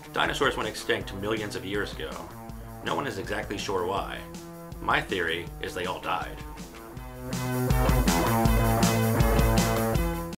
Dinosaurs went extinct millions of years ago. No one is exactly sure why. My theory is they all died.